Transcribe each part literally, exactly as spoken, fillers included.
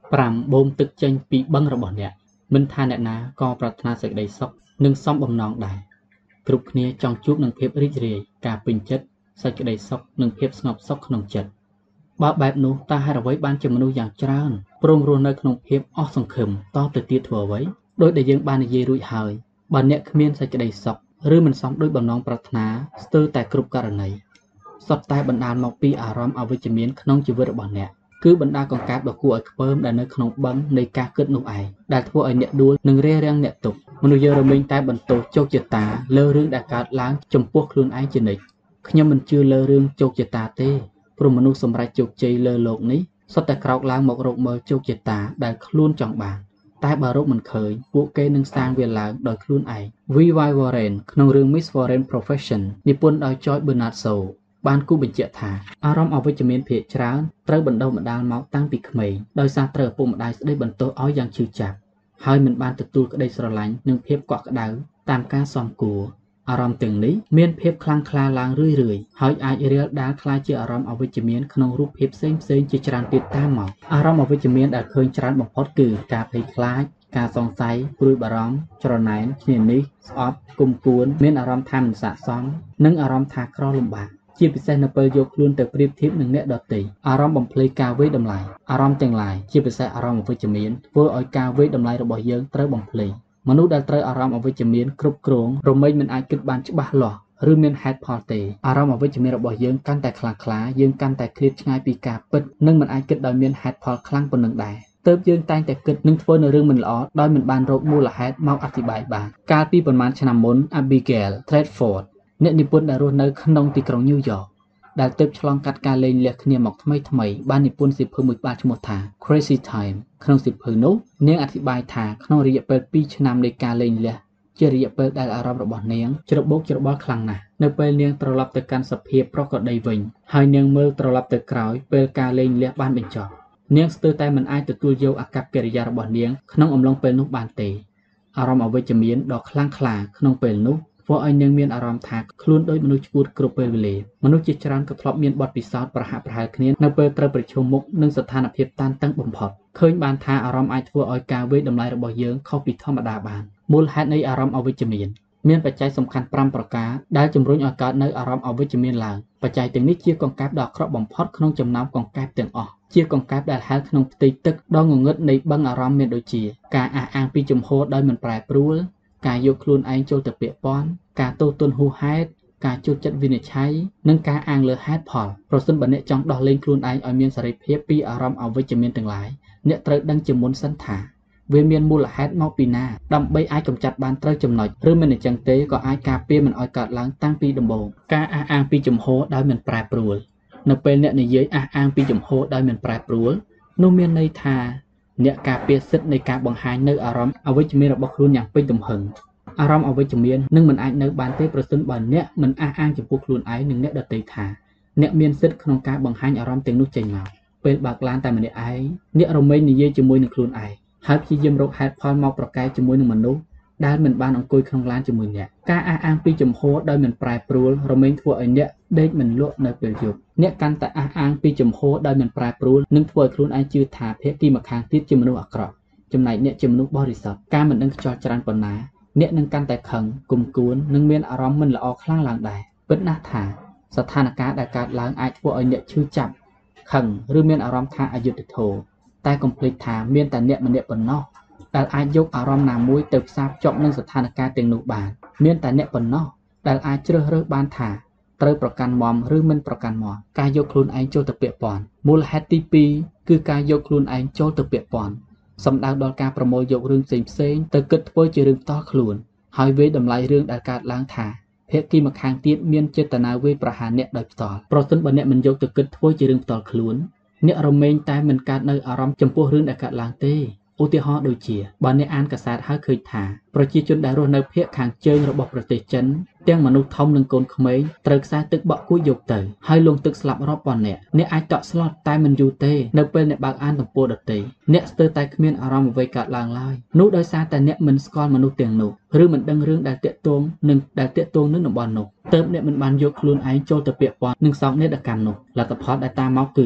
ប្រាំបូមទឹកចេញពីបឹងរបស់អ្នកមិនថាអ្នកណាក៏ប្រាថ្នាសេចក្តីសុខនិងសំបំណងដែរគ្រប់គ្នាចង់ជួបនឹងភាពរីករាយការពេញចិត្តសេចក្តីសុខនិងភាពស្ងប់សុខក្នុងចិត្តបើបែបនោះតើហេតុអ្វីបានជាមនុស្សយ៉ាងច្រើនព្រមរស់នៅក្នុងភាពអស់សង្ឃឹមតទៅទៀតធ្វើអ្វីដោយដែលយើងបាននិយាយរួចហើយបើអ្នកគ្មានសេចក្តីសុខឬមិនសមដោយបំណងប្រាថ្នាស្ទើរតែគ្រប់ករណីសុទ្ធតែបណ្ដាលមកពីអារម្មណ៍អវិជ្ជមានក្នុងជីវិតរបស់អ្នកគឺបណ្ដាលកង្កែបដ៏គួរឲ្យខ្ពើមដែលនៅក្នុងបឹងនៃការគិតនោះឯងដែលធ្វើឲ្យអ្នកដួលនិងរារាំងអ្នកទុកមនុស្សយើងរមែងតែបន្ទោសជោគជតាលើរឿងដែលកើតឡើងចំពោះខ្លួនឯងជានិច្ចខ្ញុំមិនជឿលើរឿងជោគជតាទេព្រោះមនុស្សសម្រេចជោគជ័យលើលោកនេះសុទ្ធតែក្រោកឡើងមករកមើលជោគជតាដែលខ្លួនចង់បានតែបើរកមិនឃើញពួកគេនឹងសាងវាឡើងដោយខ្លួនឯង វី វ៉ាយ Warren ក្នុងរឿង Miss Warren Profession និពន្ធដោយ Joy Bernard Shaw បានគូបញ្ជាក់ថាអារម្មណ៍អវិជ្ជមានភាគច្រើនត្រូវបណ្ដុះបណ្ដាលមកតាំងពីក្មេងដោយសារត្រូវឪពុកម្ដាយស្ដីបន្ទោសឲ្យយ៉ាងឈឺចាប់ហើយមិនបានទទួលក្ដីស្រឡាញ់និងភាពកក់ក្ដៅតាមការសមគួរអារម្មណ៍ទាំងនេះមានភាពខ្លាំងក្លាឡើងរឿយៗហើយអាចរាលដាលក្លាយជាអារម្មណ៍អវិជ្ជមានក្នុងរូបភាពផ្សេងៗជាច្រើនទៀតតាមមកអារម្មណ៍អវិជ្ជមានដែលឃើញច្រើនបំផុតគឺការភ័យខ្លាចការសង្ស័យព្រួយបារម្ភច្រណែនឈ្នានីសស្អប់គុំគួនមានអារម្មណ៍ថាមិនស័ក្តិសមនិងអារម្មណ៍ថាក្រលំបាកជាពិសេសនៅពេលយកខ្លួនទៅប្រៀបធៀបនឹងអ្នកដទៃអារម្មណ៍បំភ្លៃការវាយតម្លៃអារម្មណ៍ទាំងឡាយជាពិសេសអារម្មណ៍អវិជ្ជមានធ្វើឲ្យការវាយតម្លៃរបស់យើងត្រូវបំភ្លៃមនុស្សដែលត្រូវអារម្មណ៍អវិជ្ជមានគ្រប់គ្រងរមែងមិនអាចគិតបានច្បាស់លាស់ឬមានហេតុផលទេអារម្មណ៍អវិជ្ជមានរបស់យើងកាន់តែខ្លាំងក្លាយើងកាន់តែឃ្លាតឆ្ងាយពីការពិតនិងមិនអាចគិតដោយមានហេតុផលខ្លាំងប៉ុណ្ណឹងដែរទើបយើងតែងតែគិតនឹងធ្វើនៅរឿងមិនល្អដោយមិនបានរកមូលហេតុមកអធិប្បាយបានកាលពីប្រហែលឆ្នាំមុន Abigail Tredford អ្នកនិពន្ធដែលរស់នៅក្នុងទីក្រុងញូវយ៉កដែលទើបឆ្លងកាត់ការលែងលះគ្នាមកថ្មីថ្មីបាននិពន្ធសៀវភៅមួយក្បាលឈ្មោះថា Crazy Time ក្នុងសៀវភៅនោះនាងអធិប្បាយថាក្នុងរយៈពេលពីរឆ្នាំនៃការលែងលះជារយៈពេលដែលអារម្មណ៍របស់នាងច្របូកច្របល់ខ្លាំងណាស់នៅពេលនាងត្រឡប់ទៅកាន់សភាពប្រក្រតីវិញហើយនាងមើលត្រឡប់ទៅក្រោយពេលការលែងលះបានបញ្ចប់នាងស្ទើរតែមិនអាចទទួលយកអាកប្បកិរិយារបស់នាងក្នុងអំឡុងពេលនោះបានទេអារម្មណ៍អវិជ្ជមានដ៏ខ្លាំងក្លាក្នុងពេលនោះធ្វើឲ្យនាងមានអារម្មណ៍ថាខ្លួនដូចមនុស្សឆ្កួតគ្រប់ពេលវេលាមនុស្សជាច្រើនក៏ធ្លាប់មានបទពិសោធន៍ប្រហាក់ប្រហែលគ្នានៅពេលត្រូវប្រឈមមុខនឹងស្ថានភាពតានតឹងបំផុតឃើញបានថាអារម្មណ៍អាចធ្វើឲ្យការវាយតម្លៃរបស់យើងខុសពីធម្មតាបានមូលហេតុនៃអារម្មណ៍អវិជ្ជមានមានបច្ច័យសំខាន់ប្រាំប្រការដែលជំរុញឲ្យកើតនៅអារម្មណ៍អវិជ្ជមានឡើងបច្ច័យទាំងនេះជាកង្កែបដ៏អាក្រក់បំផុតក្នុងចំណោមកង្កែបទាំងអស់ជាកង្កែបដែលហែលក្នុងផ្ទៃទឹកដ៏ងងឹតនៃបឹងអារម្មណ៍មានដូចជាការអះអាងពីជំហរដោយមិនប្រែប្រួលការយកខ្លួនឯងចូលទៅពាក់ព័ន្ធការទោសទណ្ឌហួសហេតុការជូតចិត្តវិនិច្ឆ័យនិងការអាងលើហេតុផលប្រសិនបើអ្នកចង់ដោះលែងខ្លួនឯងឲ្យមានសេរីភាពពីអារម្មណ៍អវិជ្ជមានទាំងឡាយអ្នកត្រូវដឹងជាមុនសិនថាវាមានមូលហេតុមកពីណាដើម្បីអាចកម្ចាត់បានត្រូវចំណុចឬមិនអញ្ចឹងទេក៏អាចការពារមិនឲ្យកើតឡើងតាំងពីដំបូងការអះអាងពីជំហរដោយមិនប្រែប្រួលនៅពេលអ្នកនិយាយអះអាងពីជំហរដោយមិនប្រែប្រួលនោះមានន័យថាអ្នកការពារសិទ្ធិនៃការបង្ហាញនៅអារម្មណ៍អវិជ្ជមានរបស់ខ្លួនយ៉ាងពេញទំហឹងអារម្មណ៍អវិជ្ជមាននឹងមិនអាចនៅបានទេប្រសិនបើអ្នកមិនអះអាងចំពោះខ្លួនឯងនិងអ្នកដទៃថាអ្នកមានសិទ្ធិក្នុងការបង្ហាញអារម្មណ៍ទាំងនោះចេញមកពេលបើកឡានតែម្នាក់ឯងអ្នករមែងនិយាយជាមួយនឹងខ្លួនឯងហើយព្យាយាមរកហេតុផលមកប្រកែកជាមួយនឹងមនុស្សដែលមិនបានអង្គុយក្នុងឡានជាមួយអ្នកការអះអាងពីជំហរដោយមិនប្រែប្រួលរមែងធ្វើឲ្យអ្នកដេកមិនលក់នៅពេលយប់អ្នកកាន់តែអះអាងពីជំហរដោយមិនប្រែប្រួលនឹងធ្វើឲ្យខ្លួនឯងជឿថាភាគីម្ខាងទៀតជាមនុស្សអាក្រក់ចំណែកអ្នកជាមនុស្សបរិសុទ្ធការមិនដឹងខ្យល់ច្រើនប៉ុណ្ណាអ្នកនឹងកាន់តែខឹងគុំគួននិងមានអារម្មណ៍មិនល្អខ្លាំងឡើងដែរពិតណាស់ថាស្ថានភាពដែលកើតឡើងអាចធ្វើឲ្យអ្នកឈឺចាប់ខឹងឬមានអារម្មណ៍ថាអយុត្តិធម៌តែកុំភ្លេចថាមានតែអ្នកម្នាក់ប៉ុណ្ណោះដែលអាចយកអារម្មណ៍ណាមួយទៅផ្សារភ្ជាប់នឹងស្ថានភាពទាំងនោះបានមានតែអ្នកប៉ុណ្ណោះដែលអាចជ្រើសរើសបានថាត្រូវប្រកាន់មមឬមិនប្រកាន់មមការយកខ្លួនឯងចូលទៅពាក់ព័ន្ធមូលហេតុទីពីរគឺការយកខ្លួនឯងចូលទៅពាក់ព័ន្ធសំដៅដល់ការប្រមូលយករឿងផ្សេងផ្សេងទៅគិតធ្វើជារឿងផ្ទាល់ខ្លួនហើយវាយតម្លៃរឿងដែលកើតឡើងថាភាគីម្ខាងទៀតមានចេតនាវាយប្រហារអ្នកដោយផ្ទាល់ប្រសិនបើអ្នកមិនយកទៅគិតធ្វើជារឿងផ្ទាល់ខ្លួនអ្នករមែងតែមិនកើតនៅអារម្មណ៍ចំពោះរឿងដែលកើតឡើងទេឧទាហរណ៍ដូចជាបើអ្នកអានកាសែតហើយឃើញថាប្រជាជនដែលរស់នៅភាគខាងជើងរបស់ប្រទេសចិនទាំងមនុស្សធំនិងកូនក្មេងត្រូវខ្សែទឹកបក់គួចយកទៅហើយលង់ទឹកស្លាប់រាប់ពាន់នាក់អ្នកអាចតក់ស្លុតតែមិនយូរទេនៅពេលអ្នកបើកអានទំព័រដទៃអ្នកស្ទើរតែគ្មានអារម្មណ៍អ្វីកើតឡើងឡើយនោះដោយសារតែអ្នកមិនស្គាល់មនុស្សទាំងនោះឬមិនដឹងរឿងដែលតាក់ទងនឹងដែលតាក់ទងនឹងតំបន់នោះទើបអ្នកមិនបានយកខ្លួនឯងចូលទៅពាក់ព័ន្ធនឹងសោកនាដកម្មនោះលទ្ធផលដែលតាមមកគឺ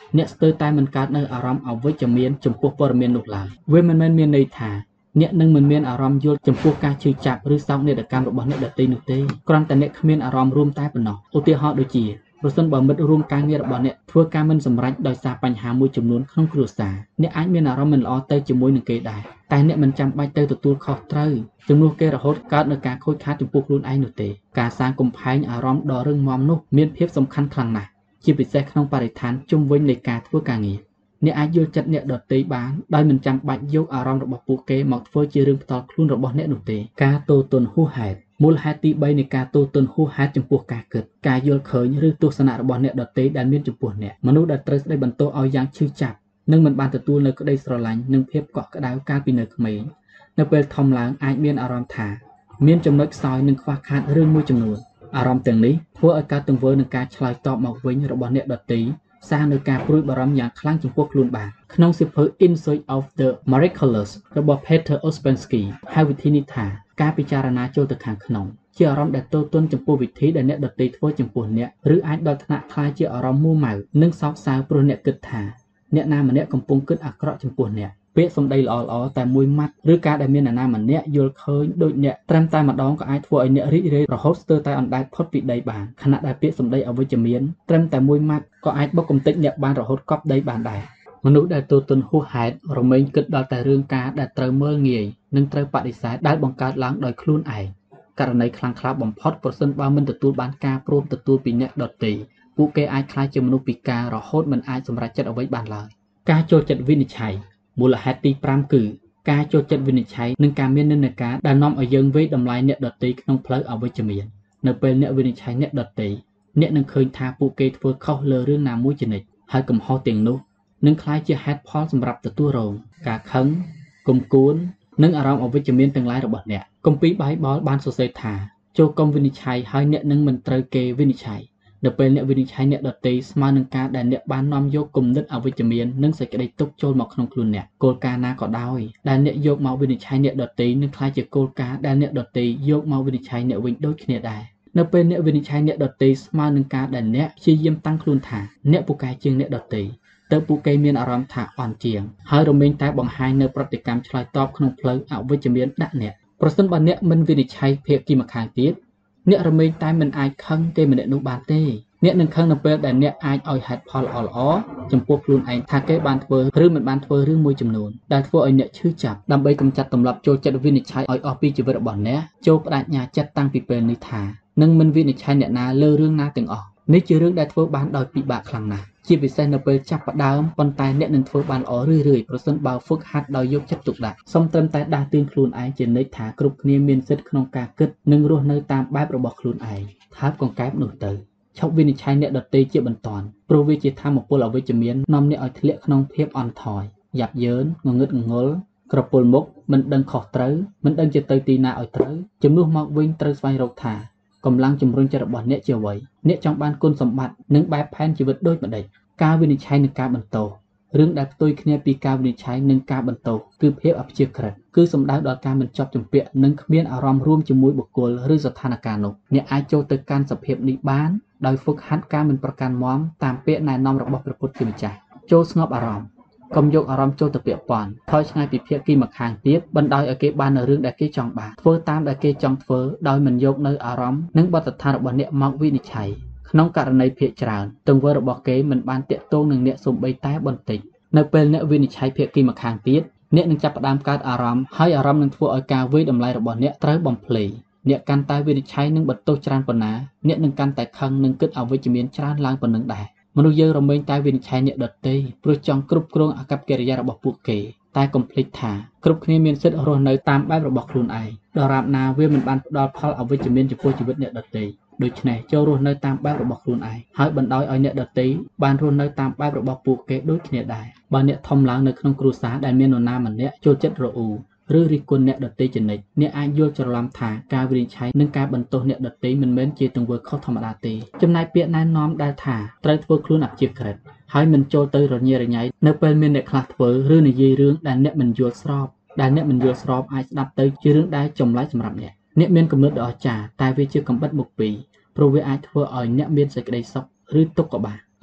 អ្នកស្ទើរតែមិនកើតនៅអារម្មណ៍អវិជ្ជមានចំពោះព័ត៌មាននោះឡើយវាមិនមែនមានន័យថាអ្នកនឹងមិនមានអារម្មណ៍យល់ចំពោះការឈឺចាប់ឬសោកនាដកម្មរបស់អ្នកដទៃនោះទេគ្រាន់តែអ្នកគ្មានអារម្មណ៍រួមតែប៉ុណ្ណោះឧទាហរណ៍ដូចជាប្រសិនបើមិត្តរួមការងាររបស់អ្នកធ្វើការមិនសម្រេចដោយសារបញ្ហាមួយចំនួនក្នុងគ្រួសារអ្នកអាចមានអារម្មណ៍មិនល្អទៅជាមួយនឹងគេដែរតែអ្នកមិនចាំបាច់ទៅទទួលខុសត្រូវជំនួសគេរហូតកើតនឹងការខូចខាតចំពោះខ្លួនឯងនោះទេការសាងកំផែងអារម្មណ៍ដ៏រឹងមាំនោះមានភាពសំខាន់ខ្លាំងណាស់ជាពិសេសក្នុងបរិស្ថានជុំវិញនៃការធ្វើការងារអ្នកអាចយល់ចិត្តអ្នកដទៃបានដោយមិនចាំបាច់យកអារម្មណ៍របស់ពួកគេមកធ្វើជារឿងផ្ទាល់ខ្លួនរបស់អ្នកនោះទេការទោទណ្ឌហួសហេតុមូលហេតុទីបីនៃការទោទណ្ឌហួសហេតុចំពោះការគិតការយល់ឃើញឬទស្សនៈរបស់អ្នកដទៃដែលមានចំពោះអ្នកមនុស្សដែលត្រូវស្ដីបន្ទោសឲ្យយ៉ាងឈឺចាប់និងមិនបានទទួលនូវក្តីស្រឡាញ់និងភាពកក់ក្ដៅកាលពីនៅក្មេងនៅពេលធំឡើងអាចមានអារម្មណ៍ថាមានចំណុចខ្សោយនិងខ្វះខាតរឿងមួយចំនួនអារម្មណ៍ទាំងនេះធ្វើឲ្យការទង្វើនឹងការឆ្លើយតបមកវិញរបស់អ្នកដទៃសាងនៅការព្រួយបារម្ភយ៉ាងខ្លាំងចំពោះខ្លួនបានក្នុងសៀវភៅ In Search of the Miraculous របស់ Peter Ouspensky ហៅវិធីនេះថាការពិចារណាចូលទៅខាងក្នុងជាអារម្មណ៍ដែលទោទណ្ឌចំពោះវិធីដែលអ្នកដទៃធ្វើចំពោះអ្នកឬអាចដល់ថ្នាក់ក្លាយជាអារម្មណ៍មួម៉ៅនិងសោកសៅព្រោះអ្នកគិតថាអ្នកណាម្នាក់កំពុងគិតអាក្រក់ចំពោះអ្នកពាក្យសម្ដីល្អៗតែមួយម៉ាត់ឬការដែលមាននរណាម្នាក់យល់ឃើញដូចអ្នកត្រឹមតែម្ដងក៏អាចធ្វើឲ្យអ្នករីករាយរហូតស្ទើរតែអណ្ដែតផុតពីដីបានខណៈដែលពាក្យសម្ដីអវិជ្ជមានត្រឹមតែមួយម៉ាត់ក៏អាចបុកកំទេចអ្នកបានរហូតកប់ដីបានដែរមនុស្សដែលទោទណ្ឌហួសហេតុរមែងគិតដល់តែរឿងការដែលត្រូវមើលងាយនិងត្រូវបដិសេធដែលបង្កើតឡើងដោយខ្លួនឯងករណីខ្លាំងក្លាបំផុតប្រសិនបើមិនទទួលបានការព្រមទទួលពីអ្នកដទៃពួកគេអាចក្លាយជាមនុស្សពិការរហូតមិនអាចសម្រេចចិត្តអ្វីបានឡើយការចូលចិត្តវិនិច្ឆ័យមូលហេតុទីប្រាំគឺការចូលចិត្តវិនិច្ឆ័យនិងការមាននិន្នាការដែលនាំឲ្យយើងវេយតម្លៃអ្នកដទៃក្នុងផ្លូវអវិជ្ជមាននៅពេលអ្នកវិនិច្ឆ័យអ្នកដទៃអ្នកនឹងឃើញថាពួកគេធ្វើខុសលើរឿងណាមួយជានិច្ចហើយកំហុសទាំងនោះនឹងក្លាយជាហេតុផលសម្រាប់ទទួលរងការខឹងគំគួននិងអារម្មណ៍អវិជ្ជមានទាំងឡាយរបស់អ្នកគម្ពីរបៃបលបានសរសេរថាចូលកុំវិនិច្ឆ័យហើយអ្នកនឹងមិនត្រូវគេវិនិច្ឆ័យនៅពេលអ្នកវិនិច្ឆ័យអ្នកដទៃស្មើនឹងការដែលអ្នកបាននាំយកគំនិតអវិជ្ជមាននិងសេចក្តីទុក្ខចូលមកក្នុងខ្លួនអ្នកគោលការណ៍ណាក៏ដោយដែលអ្នកយកមកវិនិច្ឆ័យអ្នកដទៃនឹងក្លាយជាគោលការណ៍ដែលអ្នកដទៃយកមកវិនិច្ឆ័យអ្នកវិញដូចគ្នាដែរនៅពេលអ្នកវិនិច្ឆ័យអ្នកដទៃស្មើនឹងការដែលអ្នកព្យាយាមតាំងខ្លួនថាអ្នកពូកែជាងអ្នកដទៃទើបពួកគេមានអារម្មណ៍ថាអន់ជាងហើយរមែងតែបង្ហាញនៅប្រតិកម្មឆ្លើយតបក្នុងផ្លូវអវិជ្ជមានដាក់អ្នកប្រសិនបើអ្នកមិនវិនិច្ឆ័យភាគីម្ខាងទៀតអ្នករមែងតែមិនអាចខឹងគេម្នាក់នោះបានទេអ្នកនឹងខឹងនៅពេលដែលអ្នកអាចឲ្យហេតុផលល្អៗចំពោះខ្លួនឯងថាគេបានធ្វើឬមិនបានធ្វើរឿងមួយចំនួនដែលធ្វើឲ្យអ្នកឈឺចាប់ដើម្បីកម្ចាត់ទម្លាប់ចូលចិត្តវិនិច្ឆ័យឲ្យអស់ពីជីវិតរបស់អ្នកចូលបដិញ្ញាចិត្តតាំងពីពេលនេះថានឹងមិនវិនិច្ឆ័យអ្នកណាលើរឿងណាទាំងអស់នេះជារឿងដែលធ្វើបានដោយពិបាកខ្លាំងណាស់ជាពិសេសនៅពេលចាប់ផ្ដើមប៉ុន្តែអ្នកនឹងធ្វើបានល្អរឿយៗប្រសិនបើហ្វឹកហាត់ដោយយកចិត្តទុកដាក់សូមត្រឹមតែដាស់តឿនខ្លួនឯងជានិច្ចថាគ្រប់គ្នាមានសិទ្ធិក្នុងការគិតនិងរស់នៅតាមបែបរបស់ខ្លួនឯងហើបកង្កែបនោះទៅឈប់វិនិច្ឆ័យអ្នកដទៃជាបន្ទាន់ព្រោះវាជាថាមពលអវិជ្ជមាននាំអ្នកឲ្យធ្លាក់ក្នុងភាពអន់ថយយ៉ាប់យ៉ឺនងងឹតងងល់ក្រពុលមុខមិនដឹងខុសត្រូវមិនដឹងជាទៅទីណាឲ្យត្រូវជំនួសមកវិញត្រូវស្វែងរកថាកម្លាំងជំរុញចិត្តរបស់អ្នកជាអ្វីអ្នកចង់បានគុណសម្បត្តិនិងបែបផែនជីវិតដូចម្តេចការវិនិច្ឆ័យនិងការបន្ទោសរឿងដែលផ្ទុយគ្នាពីការវិនិច្ឆ័យនិងការបន្ទោសគឺភាពអព្យាក្រឹតគឺសំដៅដល់ការមិនជាប់ជំពាក់និងគ្មានអារម្មណ៍រួមជាមួយបុគ្គលឬស្ថានភាពនោះអ្នកអាចចូលទៅកាន់សភាពនេះបានដោយហ្វឹកហាត់ការមិនប្រកាន់មាំតាមពាក្យណែនាំរបស់ព្រះពុទ្ធជាម្ចាស់ចូលស្ងប់អារម្មណ៍កុំយកអារម្មណ៍ចូលទៅពាក់ព័ន្ធថយឆ្ងាយពីភាគីម្ខាងទៀតបណ្ដោយឲ្យគេបាននៅរឿងដែលគេចង់បានធ្វើតាមដែលគេចង់ធ្វើដោយមិនយកនៅអារម្មណ៍និងបទដ្ឋានរបស់អ្នកមកវិនិច្ឆ័យក្នុងករណីភាគច្រើនទង្វើរបស់គេមិនបានតាក់ទងនឹងអ្នកសូម្បីតែបន្តិចនៅពេលអ្នកវិនិច្ឆ័យភាគីម្ខាងទៀតអ្នកនឹងចាប់ផ្ដើមកើតអារម្មណ៍ហើយអារម្មណ៍នឹងធ្វើឲ្យការវាយតម្លៃរបស់អ្នកត្រូវបំភ្លៃអ្នកកាន់តែវិនិច្ឆ័យនិងបន្ទោសច្រើនប៉ុណ្ណាអ្នកនឹងកាន់តែខឹងនិងគិតអវិជ្ជមានច្រើនឡើងប៉ុណ្ណឹងដែរមនុស្សយើងរមែងតែវិនិច្ឆ័យអ្នកដទៃព្រោះចង់គ្រប់គ្រងអាកប្បកិរិយារបស់ពួកគេតែកុំភ្លេចថាគ្រប់គ្នាមានសិទ្ធិរស់នៅតាមបែបរបស់ខ្លួនឯងដរាបណាវាមិនបានផ្ដល់ផលអវិជ្ជមានចំពោះជីវិតអ្នកដទៃដូច្នេះចូលរស់នៅតាមបែបរបស់ខ្លួនឯងហើយបណ្ដោយឲ្យអ្នកដទៃបានរស់នៅតាមបែបរបស់ពួកគេដូចគ្នាដែរបើអ្នកធំឡើងនៅក្នុងគ្រួសារដែលមាននរណាម្នាក់ចូលចិត្តរអ៊ូឬរិះគន់អ្នកដទៃជានិច្ចអ្នកអាចយល់ច្រឡំថាការវិនិច្ឆ័យនិងការបន្ទោសអ្នកដទៃមិនមែនជាទង្វើខុសធម្មតាទេចំណែកពាក្យណែនាំដែលថាត្រូវធ្វើខ្លួនអព្យាក្រឹតហើយមិនចូលទៅរញ៉េរញ៉ៃនៅពេលមានអ្នកខ្លះធ្វើឬនិយាយរឿងដែលអ្នកមិនយល់ស្របដែលអ្នកមិនយល់ស្របអាចស្ដាប់ទៅជារឿងដែលចម្លែកសម្រាប់អ្នកអ្នកមានគំនិតដ៏អស្ចារ្យតែវាជាកំបិតមុខពីរព្រោះវាអាចធ្វើឲ្យអ្នកមានសេចក្តីសុខឬទុក្ខក៏បាន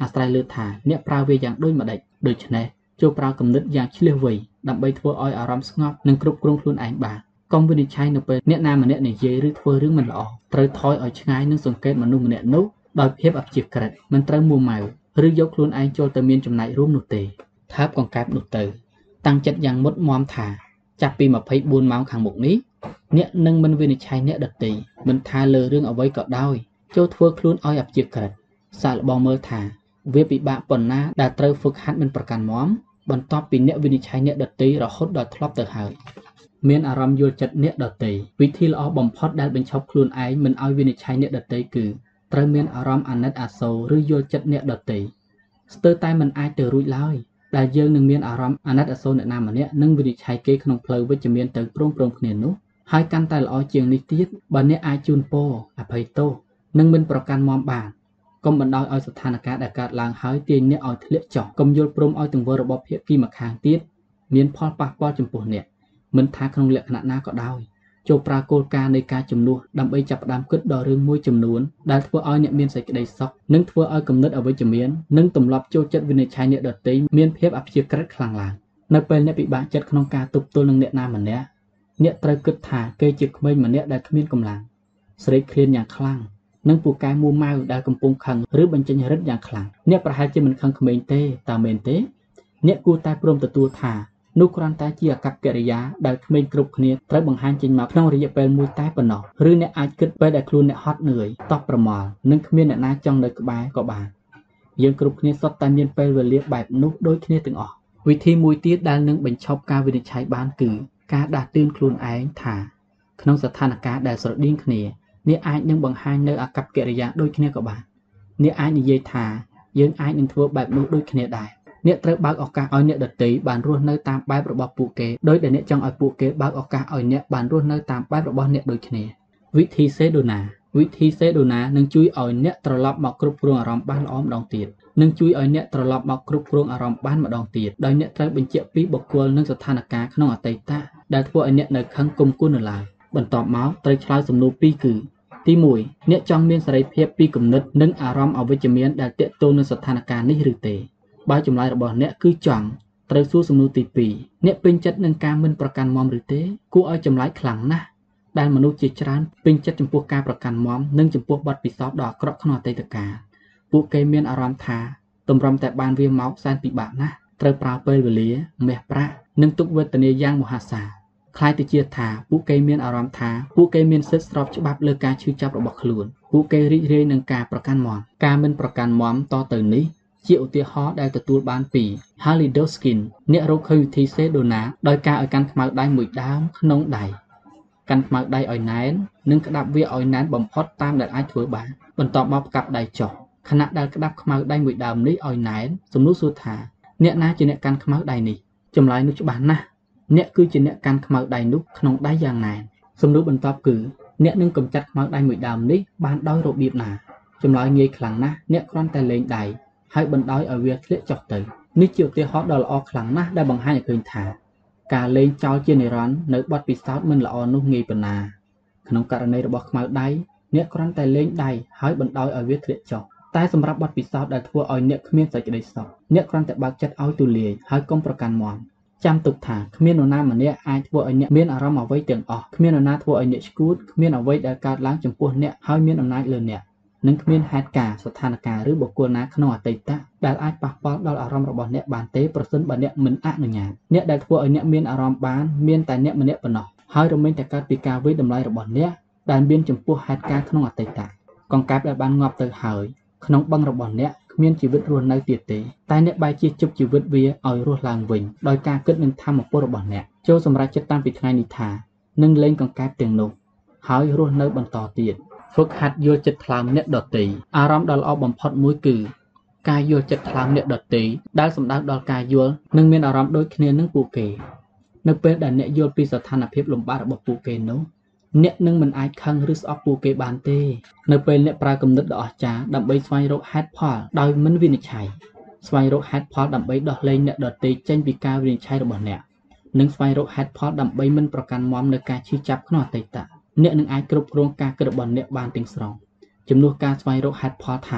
អាស្រ័យលើថាអ្នកប្រើវាយ៉ាងដូចម្តេចដូច្នេះចូលប្រើគំនិតយ៉ាងឆ្លៀសវៃដើម្បីធ្វើឲ្យអារម្មណ៍ស្ងប់និងគ្រប់គ្រងខ្លួនឯងបានកុំវិនិច្ឆ័យនៅពេលអ្នកណាម្នាក់និយាយឬធ្វើរឿងមិនល្អត្រូវថយឲ្យឆ្ងាយនិងសង្កេតមនុស្សម្នាក់នោះដោយភាពអព្យាក្រឹតមិនត្រូវមួម៉ៅឬយកខ្លួនឯងចូលទៅមានចំណែករួមនោះទេថើបកង្កែបនោះទៅតាំងចិត្តយ៉ាងមុតមាំថាចាប់ពីម្ភៃបួនម៉ោងខាងមុខនេះអ្នកនឹងមិនវិនិច្ឆ័យអ្នកដទៃមិនថាលើរឿងអ្វីក៏ដោយចូលធ្វើខ្លួនឲ្យអព្យាក្រឹតសាកល្បងមើលថាវាពិបាកប៉ុណ្ណាដែលត្រូវហ្វឹកហាត់មិនប្រកាន់មាំបន្ទាប់ពីអ្នកវិនិច្ឆ័យអ្នកដទៃរហូតដល់ធ្លាប់ទៅហើយមានអារម្មណ៍យល់ចិត្តអ្នកដទៃវិធីល្អបំផុតដែលបញ្ឈប់ខ្លួនឯងមិនឲ្យវិនិច្ឆ័យអ្នកដទៃគឺត្រូវមានអារម្មណ៍អាណិតអាសូរឬយល់ចិត្តអ្នកដទៃស្ទើរតែមិនអាចទៅរួចឡើយដែលយើងនឹងមានអារម្មណ៍អាណិតអាសូរអ្នកណាម្នាក់និងវិនិច្ឆ័យគេក្នុងផ្លូវវិជ្ជមានទៅព្រមព្រំគ្នានោះហើយកាន់តែល្អជាងនេះទៀតបើអ្នកអាចជូនពរអភ័យទោសនិងមិនប្រកាន់មាំបានកុំបណ្ដោយឲ្យស្ថានភាពដែលកើតឡើងហើយទាញអ្នកឲ្យធ្លាក់ចុះកុំយល់ព្រមឲ្យទង្វើរបស់ភាគីម្ខាងទៀតមានផលប៉ះពាល់ចំពោះអ្នកមិនថាក្នុងលក្ខណៈណាក៏ដោយចូលប្រើគោលការណ៍នៃការជំនួសដើម្បីចាប់ផ្ដើមគិតដល់រឿងមួយចំនួនដែលធ្វើឲ្យអ្នកមានសេចក្តីសុខនិងធ្វើឲ្យគំនិតអវិជ្ជមាននិងទម្លាប់ចូលចិត្តវិនិច្ឆ័យអ្នកដទៃមានភាពអព្យាក្រឹតខ្លាំងឡើងនៅពេលអ្នកពិបាកចិត្តក្នុងការទប់ទល់នឹងអ្នកណាម្នាក់អ្នកត្រូវគិតថាគេជាក្មេងម្នាក់ដែលគ្មានកម្លាំងស្រេកឃ្លានយ៉ាងខ្លាំងនិងពូកែមួម៉ៅដែលកំពុងខឹងឬបញ្ចេញឫទ្ធិយ៉ាងខ្លាំងអ្នកប្រហែលជាមិនខឹងក្មេងទេតើមែនទេអ្នកគួរតែព្រមទទួលថានោះគ្រាន់តែជាអាកប្បកិរិយាដែលក្មេងគ្រប់គ្នាត្រូវបង្ហាញចេញមកក្នុងរយៈពេលមួយតែប៉ុណ្ណោះឬអ្នកអាចគិតពេលដែលខ្លួនអ្នកហត់នឿយតប់ប្រមល់និងគ្មានអ្នកណាចង់នៅក្បែរក៏បានយើងគ្រប់គ្នាសុទ្ធតែមានពេលវេលាបែបនោះដូចគ្នាទាំងអស់វិធីមួយទៀតដែលនឹងបញ្ឈប់ការវិនិច្ឆ័យបានគឺការដាស់តឿនខ្លួនឯងថាក្នុងស្ថានភាពដែលស្រដៀងគ្នាអ្នកអាចនឹងបង្ហាញនៅអាកប្បកិរិយាដូចគ្នាក៏បានអ្នកអាចនិយាយថាយើងអាចនឹងធ្វើបែបនោះដូចគ្នាដែរអ្នកត្រូវបើកឱកាសឲ្យអ្នកដទៃបានរស់នៅតាមបែបរបស់ពួកគេដោយដែលអ្នកចង់ឲ្យពួកគេបើកឱកាសឲ្យអ្នកបានរស់នៅតាមបែបរបស់អ្នកដូចគ្នាវិធីសេដូណាវិធីសេដូណានឹងជួយឲ្យអ្នកត្រឡប់មកគ្រប់គ្រងអារម្មណ៍បានល្អម្ដងទៀតនឹងជួយឲ្យអ្នកត្រឡប់មកគ្រប់គ្រងអារម្មណ៍បានម្ដងទៀតដោយអ្នកត្រូវបញ្ជាក់ពីបុគ្គលនិងស្ថានភាពក្នុងអតីតដែលធ្វើឲ្យអ្នកនៅខឹងគុំគួននៅឡើយបន្ទាប់មកត្រូវឆ្លើយសំណួរពីរគឺទីមួយអ្នកចង់មានសេរីភាពពីគំនិតនិងអារម្មណ៍អវិជ្ជមានដែលទាក់ទងនឹងស្ថានភាពនេះឬទេបើចម្លើយរបស់អ្នកគឺចង់ត្រូវសួរសំណួរទីពីរអ្នកពេញចិត្តនឹងការមិនប្រកាន់មាំឬទេគួរឲ្យចម្លែកខ្លាំងណាស់ដែលមនុស្សជាច្រើនពេញចិត្តចំពោះការប្រកាន់មាំនិងចំពោះបទពិសោធន៍ដ៏អាក្រក់ក្នុងអតីតកាលពួកគេមានអារម្មណ៍ថាតម្រុំតែបានវាមកសែនពិបាកណាស់ត្រូវប្រើពេលវេលាមាសប្រាក់និងទុក្ខវេទនាយ៉ាងមហាសាលខ្លាយទៅជាថាពួកគេមានអារម្មណ៍ថាពួកគេមានសិទ្ធិស្របច្បាប់លើការឈឺចាប់របស់ខ្លួនពួកគេរីករាយនឹងការប្រកាន់មាំការមិនប្រកាន់មាំតទៅនេះជាឧទាហរណ៍ដែលទទួលបានពី Halidoskin អ្នករកឃើញវិធីសេដូណាដោយការឲ្យកាន់ខ្មៅដៃមួយដើមក្នុងដៃកាន់ខ្មៅដៃឲ្យណែននិងក្តាប់វាឲ្យណែនបំផុតតាមដែលអាចធ្វើបានបន្ទាប់មកផ្កាប់ដៃចុះខណៈដែលក្តាប់ខ្មៅដៃមួយដើមនេះឲ្យណែនសំណួរសួរថាអ្នកណាជាអ្នកកាន់ខ្មៅដៃនេះចម្លើយនោះច្បាស់ណាស់អ្នកគឺជាអ្នកកាន់ខ្មៅដៃនោះក្នុងដៃយ៉ាងណែនសំណួរបន្ទាប់គឺអ្នកនឹងកម្ចាត់ខ្មៅដៃមួយដើមនេះបានដោយរបៀបណាចម្លើយងាយខ្លាំងណាស់អ្នកគ្រាន់តែលេងដៃហើយបណ្ដោយឲ្យវាធ្លាក់ចុះទៅនេះជាឧទាហរណ៍ដ៏ល្អខ្លាំងណាស់ដែលបង្ហាញឲ្យឃើញថាការលេងចោលជានិរន្តរ៍នៅបទពិសោធន៍មិនល្អនោះងាយប៉ុណ្ណាក្នុងករណីរបស់ខ្មៅដៃអ្នកគ្រាន់តែលេងដៃហើយបណ្ដោយឲ្យវាធ្លាក់ចុះតែសម្រាប់បទពិសោធន៍ដែលធ្វើឲ្យអ្នកគ្មានសេចក្តីសុខអ្នកគ្រាន់តែបើកចិត្តឲ្យទូលាយហើយកុំប្រកាន់មាំចាំទុកថាគ្មាននរណាម្នាក់អាចធ្វើឲ្យអ្នកមានអារម្មណ៍អ្វីទាំងអស់គ្មាននរណាធ្វើឲ្យអ្នកឈួតគ្មានអ្វីដែលកើតឡើងចំពោះអ្នកហើយមានអំណាចលើអ្នកនិងគ្មានហេតុការណ៍ស្ថានភាពឬបុគ្គលណាក្នុងអតីតដែលអាចប៉ះពាល់ដល់អារម្មណ៍របស់អ្នកបានទេប្រសិនបើអ្នកមិនអនុញ្ញាតអ្នកដែលធ្វើឲ្យអ្នកមានអារម្មណ៍បានមានតែអ្នកម្នាក់ប៉ុណ្ណោះហើយរមែងតែកើតពីការវិតម្លៃរបស់អ្នកដែលមានចំពោះហេតុការណ៍ក្នុងអតីតកង្កែបដែលបានងាប់ទៅហើយក្នុងបឹងរបស់អ្នកគ្មានជីវិតរស់នៅទៀតទេតែអ្នកបែរជាជប់ជីវិតវាឲ្យរស់ឡើងវិញដោយការគិតនឹងធម៌ពលរបស់អ្នកចូលសម្រាប់ចិត្តតាំងពីថ្ងៃនេះថានឹងលែងកង្កែបទាំងនោះហើយរស់នៅបន្តទៀតហ្វឹកហាត់យល់ចិត្តថ្លើមអ្នកដទៃអារម្មណ៍ដ៏ល្អបំផុតមួយគឺការយល់ចិត្តថ្លើមអ្នកដទៃដែលសំដៅដល់ការយល់និងមានអារម្មណ៍ដូចគ្នានឹងពួកគេនៅពេលដែលអ្នកយល់ពីស្ថានភាពលំបាករបស់ពួកគេនោះអ្នកនឹងមិនអាចខឹងឬស្អប់ពួកគេបានទេនៅពេលអ្នកប្រើគំនិតដ៏អស្ចារ្យដើម្បីស្វែងរកហេតុផលដោយមិនវិនិច្ឆ័យស្វែងរកហេតុផលដើម្បីដោះលែងអ្នកដទៃចេញពីការវិនិច្ឆ័យរបស់អ្នកនិងស្វែងរកហេតុផលដើម្បីមិនប្រកាន់មាំនៅការឈឺចាប់ក្នុងអតីតអ្នកនឹងអាចគ្រប់គ្រងការគិតរបស់អ្នកបានទាំងស្រុងជំនួសការស្វែងរកហេតុផលថា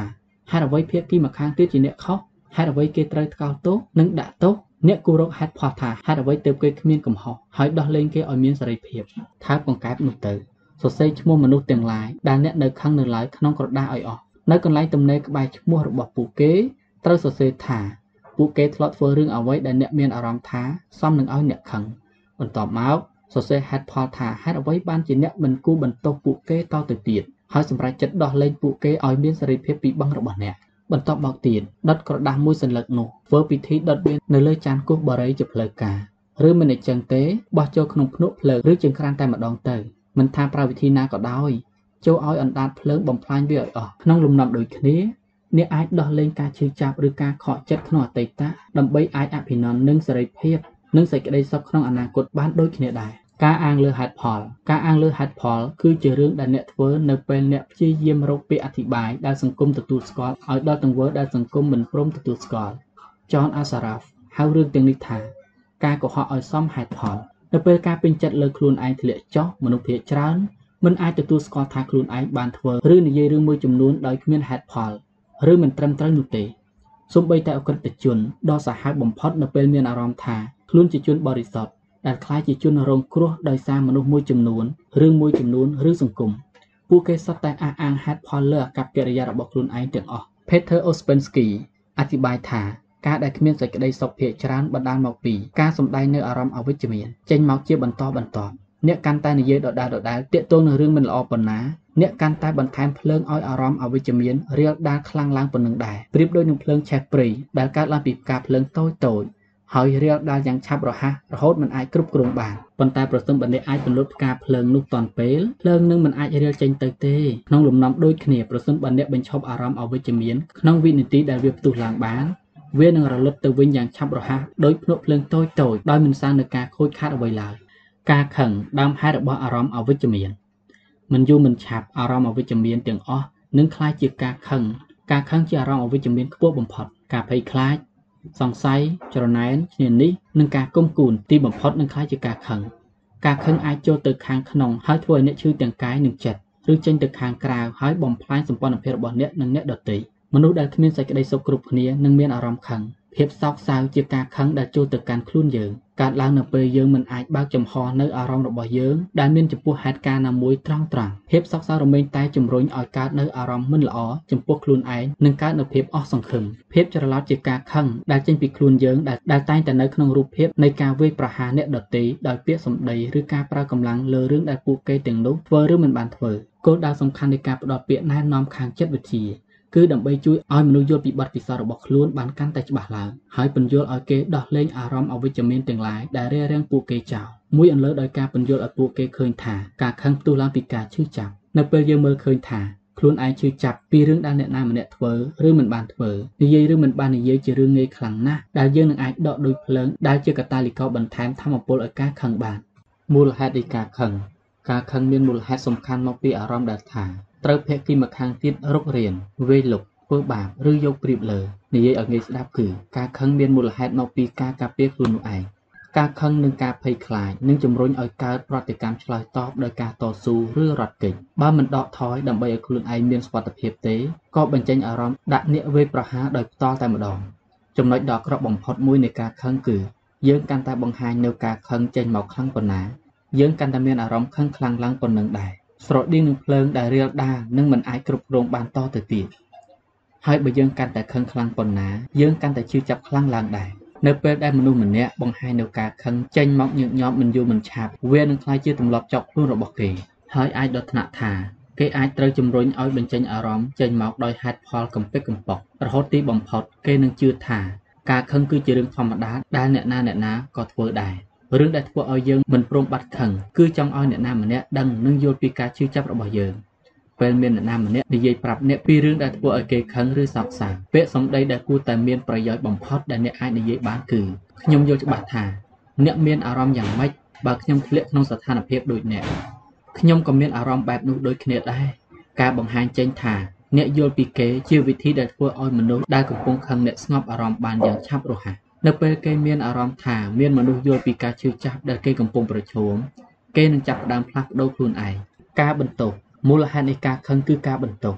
ហេតុអ្វីភាគីម្ខាងទៀតជាអ្នកខុសហេតុអ្វីគេត្រូវថ្កោលទោសនិងដាក់ទោសអ្នកគូរកហេតុផលថាហេតុអ្វីទើបគេគ្មានកំហុសហើយដោះលែងគេឲ្យមានសេរីភាពថើបបង្កើតនោះទៅសរសេរឈ្មោះមនុស្សទាំងឡាយដែលអ្នកនៅខឹងនៅឡើយក្នុងក្រដាសឲ្យអស់នៅកន្លែងទំនេរក្បែរឈ្មោះរបស់ពួកគេត្រូវសរសេរថាពួកគេធ្លាប់ធ្វើរឿងអ្វីដែលអ្នកមានអារម្មណ៍ថាសមនឹងឲ្យអ្នកខឹងបន្ទាប់មកសរសេរហេតុផលថាហេតុអ្វីបានជាអ្នកមិនគូបន្ទោសពួកគេតទៅទៀតហើយសម្រេចចិត្តដោះលែងពួកគេឲ្យមានសេរីភាពពីបឹងរបស់អ្នកបន្ទាប់មកទៀតដុតក្រដាសមួយសន្លឹកនោះធ្វើពិធីដុតវានៅលើចានគោះបារីជាផ្លូវការឬមិនអញ្ចឹងទេបោះចូលក្នុងភ្នក់ភ្លើងឬចង្ក្រានតែម្ដងទៅមិនថាប្រើវិធីណាក៏ដោយចូលឲ្យអណ្ដាតភ្លើងបំផ្លាញវាឲ្យអស់ក្នុងលំនាំដូចគ្នាអ្នកអាចដោះលែងការឈឺចាប់ឬការខកចិត្តក្នុងអតីតដើម្បីអាចអភិនន្តនឹងសេរីភាពនិងសេចក្តីសុខក្នុងអនាគតបានដូចគ្នាដែរការអាងលើហេតុផលការអាងលើហេតុផលគឺជារឿងដែលអ្នកធ្វើនៅពេលអ្នកព្យាយាមរកពាក្យអធិប្បាយដែលសង្គមទទួលស្គាល់ឲ្យដល់ទង្វើដែលសង្គមមិនព្រមទទួលស្គាល់ John Assaraf ហៅរឿងទាំងនេះថាការកុហកឲ្យសមហេតុផលនៅពេលការពេញចិត្តលើខ្លួនឯងធ្លាក់ចុះមនុស្សភាគច្រើនមិនអាចទទួលស្គាល់ថាខ្លួនឯងបានធ្វើឬនិយាយរឿងមួយចំនួនដោយគ្មានហេតុផលឬមិនត្រឹមត្រូវនោះទេសូម្បីតែអក្រិតជនដ៏សាហាវបំផុតនៅពេលមានអារម្មណ៍ថាខ្លួនជាជនបរិសុទ្ធដែលខ្លាចជាជនរងគ្រោះដោយសារមនុស្សមួយចំនួនឬមួយចំនួនឬសង្គមពួកគេសុទ្ធតែអះអាងហេតុផលលើអាកប្បកិរិយារបស់ខ្លួនឯងទាំងអស់ Peter Ospensky អធិប្បាយថាការដែលគ្មានសេចក្តីសុខភាគច្រើនបណ្ដាលមកពីការសម្ដែងនៅអារម្មណ៍អវិជ្ជមានចេញមកជាបន្តបន្ទាប់អ្នកកាន់តែនិយាយដដែលៗទាក់ទងនឹងរឿងមិនល្អប៉ុណ្ណាអ្នកកាន់តែបន្ថែមភ្លើងឲ្យអារម្មណ៍អវិជ្ជមានរាលដាលខ្លាំងឡើងប៉ុណ្ណឹងដែរប្រៀបដូចនឹងភ្លើងឆេះព្រៃដែលកើតឡើងពីផ្កាភ្លើងតូចតូចហើយរាលដាលយ៉ាងឆាប់រហ័សរហូតមិនអាចគ្រប់គ្រងបានប៉ុន្តែប្រសិនបើអ្នកអាចពន្លត់ផ្កាភ្លើងនោះទាន់ពេលភ្លើងនឹងមិនអាចរាលចេញទៅទេក្នុងលំនាំដូចគ្នាប្រសិនបើអ្នកបញ្ឈប់អារម្មណ៍អវិជ្ជមានក្នុងវិនាទីដែលវាផ្ទុះឡើងបានវានឹងរលត់ទៅវិញយ៉ាងឆាប់រហ័សដោយភ្នក់ភ្លើងតូចតូចដោយមិនសាងនូវការខូចខាតអ្វីឡើយការខឹងដើមហេតុរបស់អារម្មណ៍អវិជ្ជមានមិនយូរមិនឆាប់អារម្មណ៍អវិជ្ជមានទាំងអស់នឹងក្លាយជាការខឹងការខឹងជាអារម្មណ៍អវិជ្ជមានខ្ពស់បំផុតការភ័យខ្លាចសង្ស័យច្រណែនឈ្នានីសនិងការគុំគួនទីបំផុតនឹងក្លាយជាការខឹងការខឹងអាចចូលទៅខាងក្នុងហើយធ្វើឲ្យអ្នកឈឺទាំងកាយនិងចិត្តឬចេញទៅខាងក្រៅហើយបំផ្លាញសម្ព័ន្ធភាពរបស់អ្នកនិងអ្នកដទៃមនុស្សដែលគ្មានសេចក្តីសុខគ្រប់គ្នានឹងមានអារម្មណ៍ខឹងភាពសោកសៅជាការខឹងដែលចូលទៅកាន់ខ្លួនយើងកើតឡើងនៅពេលយើងមិនអាចបើកចំហនៅអារម្មណ៍របស់យើងដែលមានចំពោះហេតុការណ៍ណាមួយត្រង់ត្រង់ភាពសោកសៅរមែងតែជំរុញឲ្យកើតនៅអារម្មណ៍មិនល្អចំពោះខ្លួនឯងនិងកើតនៅភាពអស់សង្ឃឹមភាពច្រឡោតជាការខឹងដែលចេញពីខ្លួនយើងដែលដែលតែងតែនៅក្នុងរូបភាពនៃការវាយប្រហារអ្នកដទៃដោយពាក្យសម្ដីឬការប្រើកម្លាំងលើរឿងដែលពួកគេទាំងនោះធ្វើឬមិនបានធ្វើគោលដៅសំខាន់នៃការផ្ដល់ពាក្យណែនាំខាងចិត្តវិទ្យាគឺដើម្បីជួយឲ្យមនុស្សយល់ពីបទពិសោធន៍របស់ខ្លួនបានកាន់តែច្បាស់ឡើងហើយពន្យល់ឲ្យគេដោះលែងអារម្មណ៍អវិជ្ជមានទាំងឡាយដែលរារាំងពួកគេចោលមួយអន្លើដោយការពន្យល់ឲ្យពួកគេឃើញថាការខឹងផ្ទុះឡើងពីការឈឺចាប់នៅពេលយើងមើលឃើញថាខ្លួនឯងឈឺចាប់ពីរឿងដែលអ្នកណាម្នាក់ធ្វើឬមិនបានធ្វើនិយាយឬមិនបាននិយាយជារឿងងាយខ្លាំងណាស់ដែលយើងនឹងអាចដកដូចភ្លើងដែលជាកាតាលីករបន្ថែមថាមពលឲ្យការខឹងបានមូលហេតុនៃការខឹងការខឹងមានមូលហេតុសំខាន់មកពីអារម្មណ៍ដែលថាត្រូវភាគីម្ខាងទៀតរុករានវាយលុកធ្វើបាបឬយកប្រៀបលើនិយាយឲ្យងាយស្ដាប់គឺការខឹងមានមូលហេតុមកពីការការពារខ្លួននោះឯងការខឹងនិងការភ័យខ្លាចនឹងជំរុញឲ្យកើតប្រតិកម្មឆ្លើយតបដោយការតស៊ូឬរត់គេចបើមិនដកថយដើម្បីឲ្យខ្លួនឯងមានសុវត្ថិភាពទេក៏បញ្ចេញអារម្មណ៍ដាក់អ្នកវាយប្រហារដោយផ្ទាល់តែម្ដងចំណុចដ៏អាក្រក់បំផុតមួយនៃការខឹងគឺយើងកាន់តែបង្ហាញនៅការខឹងចេញមកខ្លាំងប៉ុណ្ណាយើងកាន់តែមានអារម្មណ៍ខឹងខ្លាំងឡើងប៉ុណ្ណឹងដែរស្រដៀងនឹងភ្លើងដែលរាលដាលនឹងមិនអាចគ្រប់គ្រងបានតទៅទៀតហើយបើយើងកាន់តែខឹងខ្លាំងប៉ុណ្ណាយើងកាន់តែឈឺចាប់ខ្លាំងឡើងដែរនៅពេលដែលមនុស្សម្នាក់បង្ហាញនៅការខឹងចេញមកញឹកញាប់មិនយូរមិនឆាប់វានឹងក្លាយជាទម្លាប់ចោកខ្លួនរបស់គេហើយអាចដល់ថ្នាក់ថាគេអាចត្រូវជំរុញឲ្យបញ្ចេញអារម្មណ៍ចេញមកដោយហេតុផលកំពេចកំប៉ុករហូតទីបំផុតគេនឹងជឿថាការខឹងគឺជារឿងធម្មតាដែលអ្នកណាអ្នកណាក៏ធ្វើដែររឿងដែលធ្វើឲ្យយើងមិនព្រមបាត់ខឹងគឺចង់ឲ្យអ្នកណាម្នាក់ដឹងនិងយល់ពីការឈឺចាប់របស់យើងពេលមានអ្នកណាម្នាក់និយាយប្រាប់អ្នកពីរឿងដែលធ្វើឲ្យគេខឹងឬសោកសៅពាក្យសម្ដីដែលគួរតែមានប្រយោជន៍បំផុតដែលអ្នកអាចនិយាយបានគឺខ្ញុំយល់ច្បាស់ថាអ្នកមានអារម្មណ៍យ៉ាងម៉េចបើខ្ញុំធ្លាក់ក្នុងស្ថានភាពដូចអ្នកខ្ញុំក៏មានអារម្មណ៍បែបនោះដូចគ្នាដែរការបង្ហាញចេញថាអ្នកយល់ពីគេជាវិធីដែលធ្វើឲ្យមនុស្សដែលកំពុងខឹងអ្នកស្ងប់អារម្មណ៍បានយ៉ាងឆាប់រហ័សនៅពេលគេមានអារម្មណ៍ថាមានមនុស្សយល់ពីការឈឺចាប់ដែលគេកំពុងប្រឈមគេនឹងចាប់ផ្ដើមផ្លាស់ប្ដូរខ្លួនឯងការបន្ទោសមូលហេតុនៃការខឹងគឺការបន្ទោស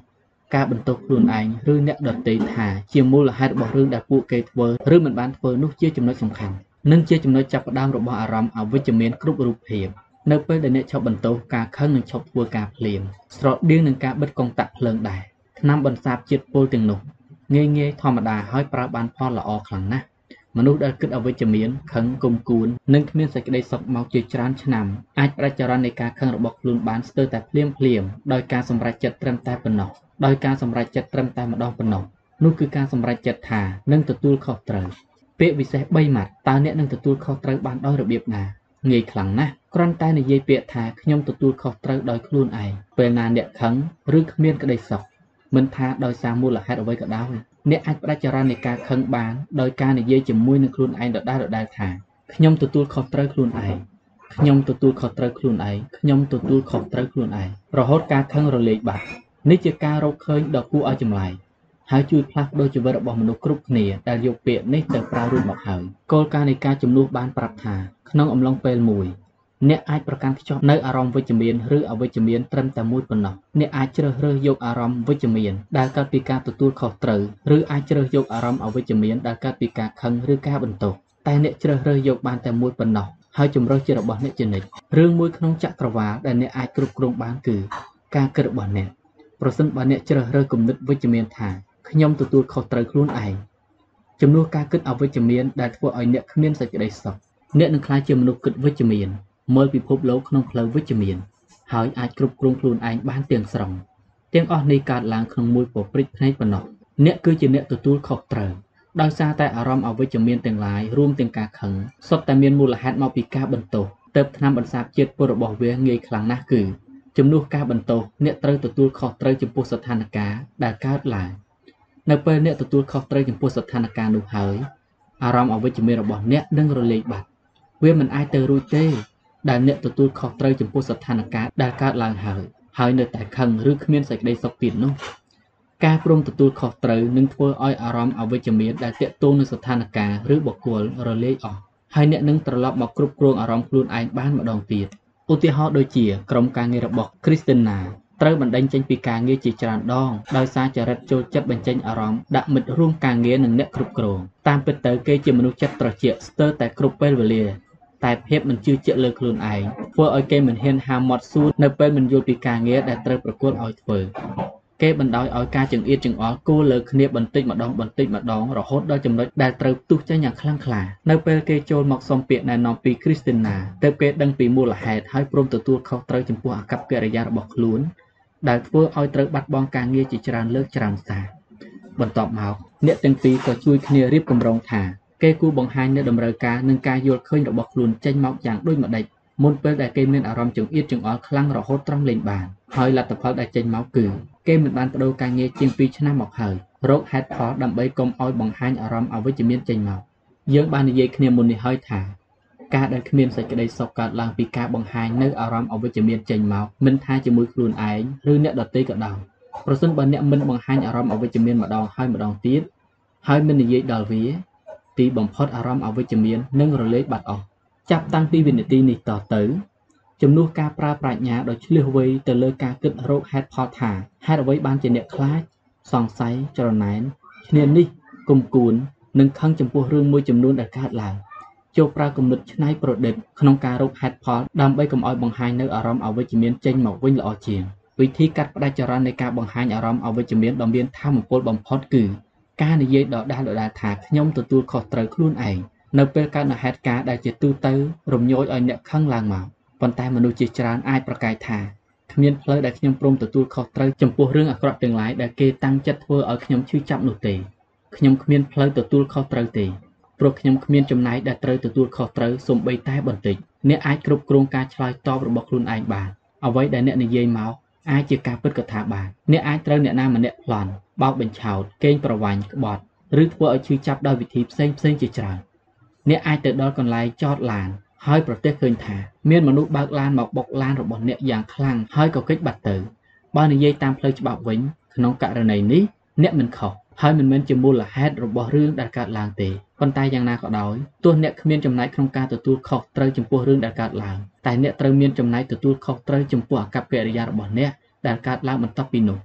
ការបន្ទោសខ្លួនឯងឬអ្នកដទៃថាជាមូលហេតុរបស់រឿងដែលពួកគេធ្វើឬមិនបានធ្វើនោះជាចំណុចសំខាន់និងជាចំណុចចាប់ផ្ដើមរបស់អារម្មណ៍អវិជ្ជមានគ្រប់រូបភាពនៅពេលដែលអ្នកឈប់បន្ទោសការខឹងនឹងឈប់ធ្វើការភ្លាមស្រដៀងនឹងការបិទកុងតាក់ភ្លើងដែរថ្នាំបន្សាបជាតិពុលទាំងនោះងាយងាយធម្មតាហើយប្រើបានផលល្អខ្លាំងណាស់មនុស្សដែលគិតអវិជ្ជមានខឹងគុំគួននិងគ្មានសេចក្តីសុខមកជាច្រើនឆ្នាំអាចបដិចរណ៍នៃការខឹងរបស់ខ្លួនបានស្ទើរតែភ្លាមភ្លាមដោយការសម្រេចចិត្តត្រឹមតែប៉ុណ្ណោះដោយការសម្រេចចិត្តត្រឹមតែម្ដងប៉ុណ្ណោះនោះគឺការសម្រេចចិត្តថានឹងទទួលខុសត្រូវពាក្យវិសេសបីម៉ាត់តើអ្នកនឹងទទួលខុសត្រូវបានដោយរបៀបណាងាយខ្លាំងណាស់គ្រាន់តែនិយាយពាក្យថាខ្ញុំទទួលខុសត្រូវដោយខ្លួនឯងពេលណាអ្នកខឹងឬគ្មានក្តីសុខមិនថាដោយសារមូលហេតុអ្វីក៏ដោយអ្នកអាចបដិចរណ៍នៃការខឹងបានដោយការនិយាយជាមួយនឹងខ្លួនឯងដដែលៗថាខ្ញុំទទួលខុសត្រូវខ្លួនឯងខ្ញុំទទួលខុសត្រូវខ្លួនឯងខ្ញុំទទួលខុសត្រូវខ្លួនឯងរហូតការខឹងរលាយបាត់នេះជាការរកឃើញដ៏គួរឲ្យចម្លែកហើយជួយផ្លាស់ប្ដូរជីវិតរបស់មនុស្សគ្រប់គ្នាដែលយកពាក្យនេះទៅប្រើរួចមកហើយគោលការណ៍នៃការជំនួសបានប្រាប់ថាក្នុងអំឡុងពេលមួយអ្នកអាចប្រកាន់ខ្ជាប់នៅអារម្មណ៍វិជ្ជមានឬអវិជ្ជមានត្រឹមតែមួយប៉ុណ្ណោះអ្នកអាចជ្រើសរើសយកអារម្មណ៍វិជ្ជមានដែលកើតពីការទទួលខុសត្រូវឬអាចជ្រើសយកអារម្មណ៍អវិជ្ជមានដែលកើតពីការខឹងឬការបន្ទោសតែអ្នកជ្រើសរើសយកបានតែមួយប៉ុណ្ណោះហើយជំរើសជារបស់អ្នកជានិច្ចរឿងមួយក្នុងចក្រវាឡដែលអ្នកអាចគ្រប់គ្រងបានគឺការគិតរបស់អ្នកប្រសិនបើអ្នកជ្រើសរើសគំនិតវិជ្ជមានថាខ្ញុំទទួលខុសត្រូវខ្លួនឯងជំនួសការគិតអវិជ្ជមានដែលធ្វើឲ្យអ្នកគ្មានសេចក្តីសុខអ្នកនឹងក្លាយជាមនុស្សគិតវិជ្ជមានមើលពិភពលោកក្នុងផ្លូវវិជ្ជមានហើយអាចគ្រប់គ្រងខ្លួនឯងបានទាំងស្រុងទាំងអស់នេះកើតឡើងក្នុងមួយពព្រិចភ្នែកប៉ុណ្ណោះអ្នកគឺជាអ្នកទទួលខុសត្រូវដោយសារតែអារម្មណ៍អវិជ្ជមានទាំងឡាយរួមទាំងការខឹងសុទ្ធតែមានមូលហេតុមកពីការបន្ទោសទើបថ្នាំបន្សាបជាតិពុលរបស់វាងាយខ្លាំងណាស់គឺជំនួសការបន្ទោសអ្នកត្រូវទទួលខុសត្រូវចំពោះស្ថានភាពដែលកើតឡើងនៅពេលអ្នកទទួលខុសត្រូវចំពោះស្ថានភាពនោះហើយអារម្មណ៍អវិជ្ជមានរបស់អ្នកនឹងរលាយបាត់វាមិនអាចទៅរួចទេដែលអ្នកទទួលខុសត្រូវចំពោះស្ថានភាពដែលកើតឡើងហើយហើយនៅតែខឹងឬគ្មានសេចក្តីសុខទៀតនោះការព្រមទទួលខុសត្រូវនឹងធ្វើឲ្យអារម្មណ៍អវិជ្ជមានដែលទាក់ទងនឹងស្ថានភាពឬបុគ្គលរលាយអស់ហើយអ្នកនឹងត្រឡប់មកគ្រប់គ្រងអារម្មណ៍ខ្លួនឯងបានម្ដងទៀតឧទាហរណ៍ដូចជាក្រុមការងាររបស់ Christina ត្រូវបណ្ដេញចេញពីការងារជាច្រើនដងដោយសារចរិតចូលចិត្តបញ្ចេញអារម្មណ៍ដាក់មិត្តរួមការងារនិងអ្នកគ្រប់គ្រងតាមពិតទៅគេជាមនុស្សចិត្តត្រជាក់ស្ទើរតែគ្រប់ពេលវេលាតែភាពមិនជឿជាក់លើខ្លួនឯងធ្វើឲ្យគេមិនហ៊ានហាមមាត់សួរនៅពេលមិនយល់ពីការងារដែលត្រូវប្រគល់ឲ្យធ្វើគេបណ្ដោយឲ្យការចង្អៀតចង្អល់គោលលើគ្នាបន្តិចម្ដងបន្តិចម្ដងរហូតដល់ចំណុចដែលត្រូវផ្ទុះចេញយ៉ាងខ្លាំងក្លានៅពេលគេចូលមកសុំពាក្យណែនាំពី Christina ទើបគេដឹងពីមូលហេតុហើយព្រមទទួលខុសត្រូវចំពោះអាកប្បកិរិយារបស់ខ្លួនដែលធ្វើឲ្យត្រូវបាត់បង់ការងារជាច្រើនលើកច្រើនសារបន្ទាប់មកអ្នកទាំងពីរក៏ជួយគ្នារៀបគម្រោងថាគេគួរបង្ហាញនូវតម្រូវការនិងការយល់ឃើញរបស់ខ្លួនចេញមកយ៉ាងដូចម្ដេចមុនពេលដែលគេមានអារម្មណ៍ចង្អៀតចង្អល់ខ្លាំងរហូតត្រង់លេងបានហើយលទ្ធផលដែលចេញមកគឺគេមិនបានបដូរការងារជាងពីរឆ្នាំមកហើយរកហេតុផលដើម្បីកុំឲ្យបង្ហាញអារម្មណ៍អវិជ្ជមានចេញមកយើងបាននិយាយគ្នាមុននេះហើយថាការដែលគ្មានសេចក្តីសុខកើតឡើងពីការបង្ហាញនៅអារម្មណ៍អវិជ្ជមានចេញមកមិនថាជាមួយខ្លួនឯងឬអ្នកដទៃក៏ដោយប្រសិនបើអ្នកមិនបង្ហាញអារម្មណ៍អវិជ្ជមានម្ដងហើយម្ដងទៀតហើយមិននិយាយដល់វាទីបំផុតអារម្មណ៍អវិជ្ជមាននឹងរលាយបាត់អស់ចាប់តាំងពីវិនាទីនេះតទៅជំនួសការប្រើប្រាជ្ញាដ៏ឆ្លៀសវៃទៅលើការគិតរកហេតុផលថាហេតុអ្វីបានជាអ្នកខ្លាចសង្ស័យច្រណែនឈ្នានីសគុំគួននិងខឹងចំពោះរឿងមួយចំនួនដែលកើតឡើងចូលប្រើគំនិតច្នៃប្រឌិតក្នុងការរកហេតុផលដើម្បីកុំឲ្យបង្ហាញនៅអារម្មណ៍អវិជ្ជមានចេញមកវិញល្អជាងវិធីកាត់ផ្ដាច់ចរន្តនៃការបង្ហាញអារម្មណ៍អវិជ្ជមានដ៏មានថាមពលបំផុតគឺការនិយាយដដែលៗថាខ្ញុំទទួលខុសត្រូវខ្លួនឯងនៅពេលកើតនៅហេតុការណ៍ដែលជាទូទៅរំញោចឲ្យអ្នកខឹងឡើងមកប៉ុន្តែមនុស្សជាច្រើនអាចប្រកែកថាគ្មានផ្លូវដែលខ្ញុំព្រមទទួលខុសត្រូវចំពោះរឿងអាក្រក់ទាំងឡាយដែលគេតាំងចិត្តធ្វើឲ្យខ្ញុំឈឺចាប់នោះទេខ្ញុំគ្មានផ្លូវទទួលខុសត្រូវទេព្រោះខ្ញុំគ្មានចំណែកដែលត្រូវទទួលខុសត្រូវសូម្បីតែបន្តិចអ្នកអាចគ្រប់គ្រងការឆ្លើយតបរបស់ខ្លួនឯងបានអ្វីដែលអ្នកនិយាយមកអាចជាការពិតក៏ថាបានអ្នកអាចត្រូវអ្នកណាម្នាក់ប្លន់បោកបញ្ឆោតកេងប្រវ័ញ្ចក្បត់ឬធ្វើឲ្យឈឺចាប់ដោយវិធីផ្សេងផ្សេងជាច្រើនអ្នកអាចទៅដល់កន្លែងចតឡានហើយប្រទះឃើញថាមានមនុស្សបើកឡានមកបុកឡានរបស់អ្នកយ៉ាងខ្លាំងហើយក៏គេចបាត់ទៅបើនិយាយតាមផ្លូវច្បាប់វិញក្នុងករណីនេះអ្នកមិនខុសហើយមិនមែនជាមូលហេតុរបស់រឿងដែលកើតឡើងទេប៉ុន្តែយ៉ាងណាក៏ដោយទោះអ្នកគ្មានចំណែកក្នុងការទទួលខុសត្រូវចំពោះរឿងដែលកើតឡើងតែអ្នកត្រូវមានចំណែកទទួលខុសត្រូវចំពោះអាកប្បកិរិយារបស់អ្នកដែលកើតឡើងបន្ទាប់ពីនោះ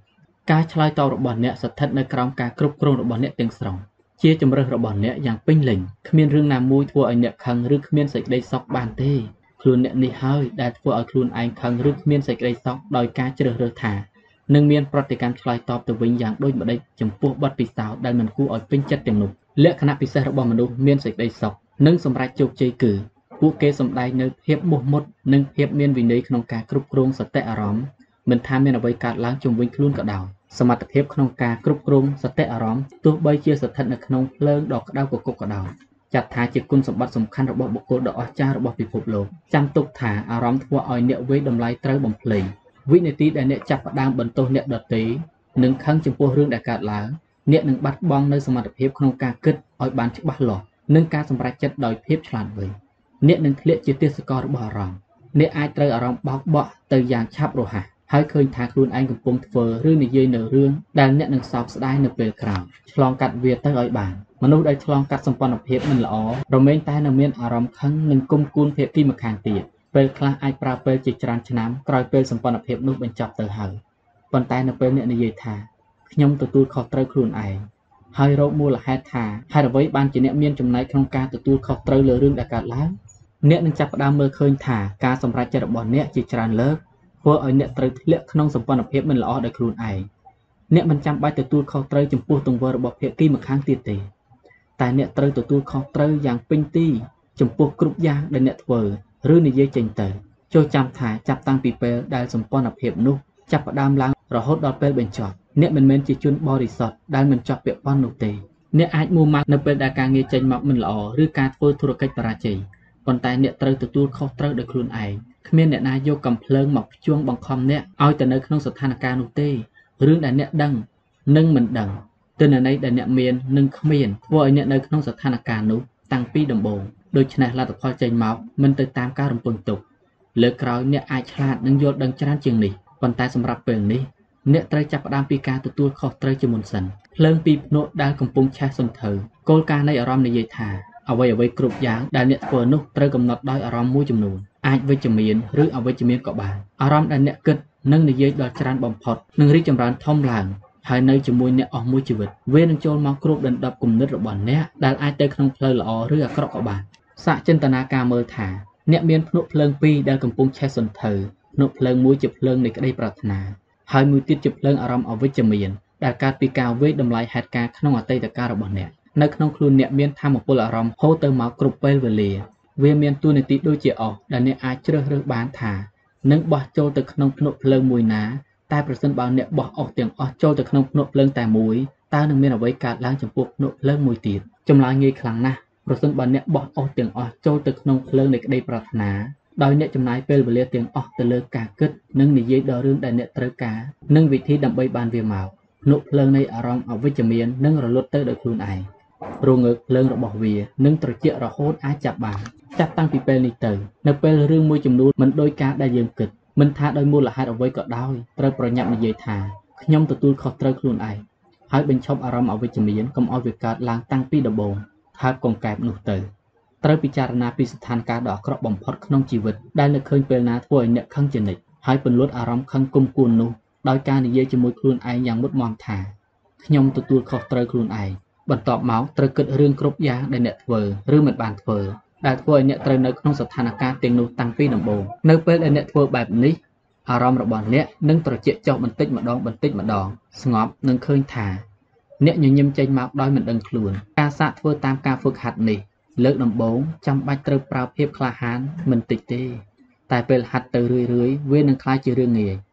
ការឆ្លើយតបរបស់អ្នកស្ថិតនៅក្រោមការគ្រប់គ្រងរបស់អ្នកទាំងស្រុងជាជំរើសរបស់អ្នកយ៉ាងពេញលេញគ្មានរឿងណាមួយធ្វើឲ្យអ្នកខឹងឬគ្មានសេចក្តីសុខបានទេខ្លួនអ្នកនេះហើយដែលធ្វើឲ្យខ្លួនឯងខឹងឬគ្មានសេចក្តីសុខដោយការជ្រើសរើសថានឹងមានប្រតិកម្មឆ្លើយតបទៅវិញយ៉ាងដូចម្តេចចំពោះបទពិសោធន៍ដែលមិនគួរឲ្យពេញចិត្តទាំងនោះលក្ខណៈពិសេសរបស់មនុស្សមានសេចក្តីសុខនិងសម្រេចជោគជ័យគឺពួកគេសម្ដែងនូវភាពមោះមុតនិងភាពមានវិន័យក្នុងការគ្រប់គ្រងសតិអារម្មណ៍មិនថាមានអ្វីកើតឡើងជុំវិញខ្លួនក៏ដោយសមត្ថភាពក្នុងការគ្រប់គ្រងសតិអារម្មណ៍ទោះបីជាស្ថិតនៅក្នុងភ្លើងដ៏ក្តៅគគុកក៏ដោយចាត់ថាជាគុណសម្បត្តិសំខាន់របស់បុគ្គលដ៏អស្ចារ្យរបស់ពិភពលោកចាំទុកថាអារម្មណ៍ធ្វើឲ្យអ្នកវេតម្លៃត្រូវបំភ្លេចវិនាទីដែលអ្នកចាប់ផ្ដើមបន្ទោសអ្នកដទៃនិងខឹងចំពោះរឿងដែលកើតឡើងអ្នកនឹងបាត់បង់នូវសមត្ថភាពក្នុងការគិតឲ្យបានច្បាស់លាស់និងការសម្រេចចិត្តដោយភាពឆ្លាតវៃអ្នកនឹងធ្លាក់ជាទេសកលរបស់អារម្មណ៍អ្នកអាចត្រូវអារម្មណ៍បោកបក់ទៅយ៉ាងឆាប់រហ័សហើយឃើញថាខ្លួនឯងកំពុងធ្វើឬនិយាយនៅរឿងដែលអ្នកនឹងសោកស្ដាយនៅពេលក្រោយឆ្លងកាត់វាទៅឲ្យបានមនុស្សដែលឆ្លងកាត់សម្ព័ន្ធភាពមិនល្អរមែងតែនៅមានអារម្មណ៍ខឹងនិងគុំគួនភាគីម្ខាងទៀតពេលខ្លះអាចប្រើពេលជាច្រើនឆ្នាំក្រោយពេលសម្ព័ន្ធភាពនោះបញ្ចប់ទៅហើយប៉ុន្តែនៅពេលអ្នកនិយាយថាខ្ញុំទទួលខុសត្រូវខ្លួនឯងហើយរកមូលហេតុថាហេតុអ្វីបានជាអ្នកមានចំណែកក្នុងការទទួលខុសត្រូវលើរឿងដែលកើតឡើងអ្នកនឹងចាប់ផ្ដើមមើលឃើញថាការសម្រេចចិត្តរបស់អ្នកជាច្រើនលើកធ្វើឲ្យអ្នកត្រូវធ្លាក់ក្នុងសម្ព័ន្ធភាពមិនល្អដោយខ្លួនឯងអ្នកមិនចាំបាច់ទទួលខុសត្រូវចំពោះទង្វើរបស់ភាគីម្ខាងទៀតទេតែអ្នកត្រូវទទួលខុសត្រូវយ៉ាងពេញទីចំពោះគ្រប់យ៉ាងដែលអ្នកធ្វើឬនិយាយចេញទៅចូលចាំថាចាប់តាំងពីពេលដែលសម្ព័ន្ធភាពនោះចាប់ផ្ដើមឡើងរហូតដល់ពេលបញ្ចប់អ្នកមិនមែនជាជនបរិសុទ្ធដែលមិនចប់ពាក់ព័ន្ធនោះទេអ្នកអាចមួម៉ាត់នៅពេលដែលការងារចេញមកមិនល្អឬការធ្វើធុរកិច្ចបរាជ័យប៉ុន្តែអ្នកត្រូវទទួលខុសត្រូវដោយខ្លួនឯងគ្មានអ្នកណាយកកំភ្លើងមកភ្ជួងបង្ខំអ្នកឲ្យទៅនៅក្នុងស្ថានភាពនោះទេរឿងដែលអ្នកដឹងនិងមិនដឹងទិន្នន័យដែលអ្នកមាននិងគ្មានធ្វើឲ្យអ្នកនៅក្នុងស្ថានភាពនោះតាំងពីដំបូងដូច្នេះលទ្ធផលចេញមកមិនទៅតាមការរំពឹងទុកលើក្រោយអ្នកអាចឆ្លាតនិងយល់ដឹងច្រើនជាងនេះប៉ុន្តែសម្រាប់ពេលនេះអ្នកត្រូវចាប់ផ្ដើមពីការទទួលខុសត្រូវជាមុនសិនភ្លើងពីភ្នក់ដែលកំពុងឆេះសន្ធើគោលការណ៍នៃអារម្មណ៍និយាយថាអ្វីអ្វីគ្រប់យ៉ាងដែលអ្នកធ្វើនោះត្រូវកំណត់ដោយអារម្មណ៍មួយចំនួនអាចវិជ្ជមានឬអវិជ្ជមានក៏បានអារម្មណ៍ដែលអ្នកគិតនិងនិយាយដល់ច្រើនបំផុតនឹងរីកចម្រើនធំឡើងហើយនៅជាមួយអ្នកអស់មួយជីវិតវានឹងចូលមកគ្រប់ដណ្ដប់គំនិតរបស់អ្នកដែលអាចទៅក្នុងផ្លូវល្អឬអាក្រក់ក៏បានសាកចិន្តានាការមើលថាអ្នកមានភ្នក់ភ្លើងពីរដែលកំពុងឆេះសន្ធើភ្នក់ភ្លើងមួយជាភ្លើងនៃក្តីប្រាថ្នាហើយមួយទៀតជាភ្លើងអារម្មណ៍អវិជ្ជមានដែលកើតពីការវេតម្លៃហេតុការណ៍ក្នុងអតីតកាលរបស់អ្នកនៅក្នុងខ្លួនអ្នកមានថាមពលអារម្មណ៍ហូរទៅមកគ្រប់ពេលវេលាវាមានតួនាទីដូចជាអុសដែលអ្នកអាចជ្រើសរើសបានថានឹងបោះចូលទៅក្នុងភ្នក់ភ្លើងមួយណាតែប្រសិនបើអ្នកបោះអុសទាំងអស់ចូលទៅក្នុងភ្នក់ភ្លើងតែមួយតើនឹងមានអ្វីកើតឡើងចំពោះភ្នក់ភ្លើងមួយទៀតចម្លើយងាយខ្លាំងណាស់ប្រសិនបើអ្នកបោះអុសទាំងអស់ចូលទៅក្នុងភ្លើងនៃក្តីប្រាថ្នាដោយអ្នកចំណាយពេលវេលាទាំងអស់ទៅលើការគិតនិងនិយាយដល់រឿងដែលអ្នកត្រូវការនិងវិធីដើម្បីបានវាមកភ្នក់ភ្លើងនៃអារម្មណ៍អវិជ្ជមាននឹងរលត់ទៅដោយខ្លួនឯងរងើកភ្លើងរបស់វានឹងត្រជាក់រហូតអាចចាប់បានចាប់តាំងពីពេលនេះទៅនៅពេលរឿងមួយចំនួនមិនដោយការដែលយើងគិតមិនថាដោយមូលហេតុអ្វីក៏ដោយត្រូវប្រញាប់និយាយថាខ្ញុំទទួលខុសត្រូវខ្លួនឯងហើយបញ្ឈប់អារម្មណ៍អវិជ្ជមានកុំឲ្យវាកើតឡើងតាំងពីដំបូងហើយកង្កែបនោះទៅត្រូវពិចារណាពីស្ថានភាពដ៏អាក្រក់បំផុតក្នុងជីវិតដែលនៅឃើញពេលណាធ្វើឲ្យអ្នកខឹងជានិច្ចហើយពន្លត់អារម្មណ៍ខឹងគុំគួននោះដោយការនិយាយជាមួយខ្លួនឯងយ៉ាងមុតមាំថាខ្ញុំទទួលខុសត្រូវខ្លួនឯងបន្ទាប់មកត្រូវគិតរឿងគ្រប់យ៉ាងដែលអ្នកធ្វើឬមិនបានធ្វើដែលធ្វើឲ្យអ្នកត្រូវនៅក្នុងស្ថានភាពទាំងនោះតាំងពីដំបូងនៅពេលដែលអ្នកធ្វើបែបនេះអារម្មណ៍របស់អ្នកនឹងត្រជាក់ចុះបន្តិចម្ដងបន្តិចម្ដងស្ងប់និងឃើញថាអ្នកញញឹមចេញមកដោយមិនដឹងខ្លួនការសាកធ្វើតាមការហ្វឹកហាត់នេះលើកដំបូងចាំបាច់ត្រូវប្រើភាពក្លាហានមិនតិចទេតែពេលហាត់ទៅរឿយៗវានឹងក្លាយជារឿងងាយ